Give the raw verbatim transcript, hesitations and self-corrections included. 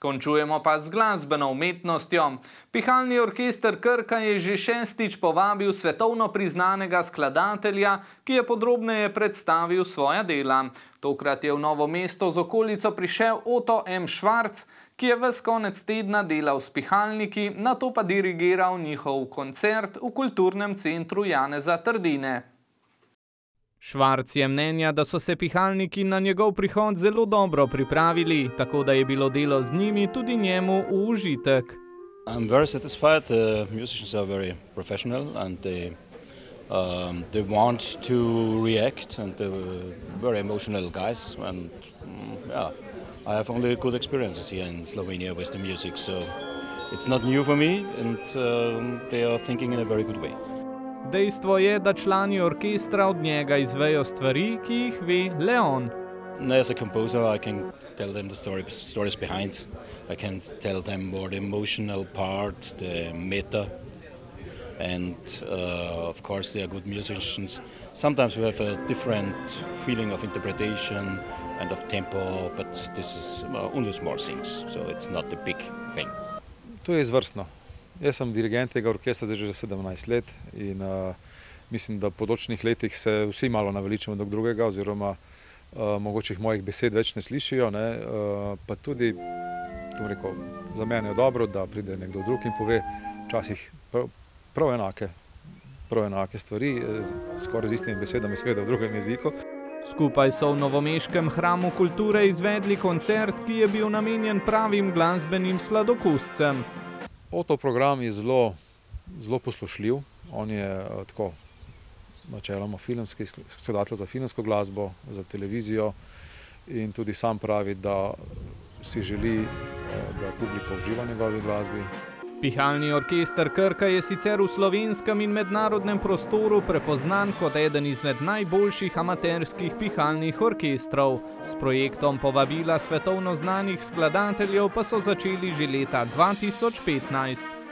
Končujemo pa z glasbeno umetnostjo. Pihalni orkester Krka je že šestič povabil svetovno priznanega skladatelja, ki je podrobneje predstavil svoja dela. Tokrat je v Novo mesto z okolico prišel Otto M. Švarc, ki je ves konec tedna delal s pihalniki, nato pa dirigiral njihov koncert v kulturnem centru Janeza Trdine. Švarc je mnenja, da so se pihalniki na njegov prihod zelo dobro pripravili, tako da je bilo delo z njimi tudi njemu v užitek. I'm very satisfied. The musicians are very professional and they um, they want to react and they're very emotional guys and um, yeah, I have only good experiences here in Slovenia with the music, so it's not new for me and um, they are thinking in a very good way. Dejstvo je, da člani orkestra od njega izvejo stvari, ki jih ve le on. As a composer, I can tell them the story, stories behind. I can tell them more the emotional part, the meta, and uh, of course they are good musicians. Sometimes we have a different feeling of interpretation and of tempo, but this is uh, only small things, so it's not the big thing. To je izvrstno. Jaz sem dirigent tega orkestra zdaj že sedemnajst let in uh, mislim, da po določenih letih se vsi malo naveličamo drug drugega oziroma uh, mogoče jih mojih besed več ne slišijo, ne? Uh, pa tudi, to rekel, za mene je dobro, da pride nekdo drug in pove včasih prav, prav enake, prav enake stvari, skoraj z istimi besedami, seveda v drugem jeziku. Skupaj so v novomeškem hramu kulture izvedli koncert, ki je bil namenjen pravim glasbenim sladokuscem. Otto program je zelo, zelo poslušljiv. On je tako načeloma filmski skladatelj za filmsko glasbo, za televizijo in tudi sam pravi, da si želi, da publika uživa v njegovi glasbi. Pihalni orkester Krka je sicer v slovenskem in mednarodnem prostoru prepoznan kot eden izmed najboljših amaterskih pihalnih orkestrov. S projektom povabila svetovno znanih skladateljev pa so začeli že leta dva tisoč petnajst.